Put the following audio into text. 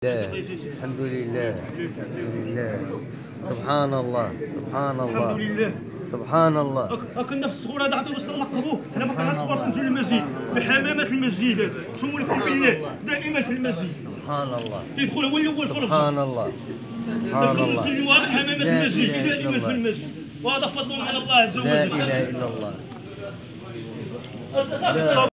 الحمد لله الحمد لله. سبحان الله سبحان الله الحمد لله سبحان الله. كنا في الصغور هذا عطيو باش نلقبوه، حنا باقي غنصور تنجو للمسجد بحمامة المسجد، نتوما لكم بالله دائما في المسجد. سبحان الله. تيدخل هو الاول في سبحان الله سبحان الله. كل واحد حمامة المسجد دائما في المسجد، وهذا فضل من الله عز وجل. لا اله الا الله.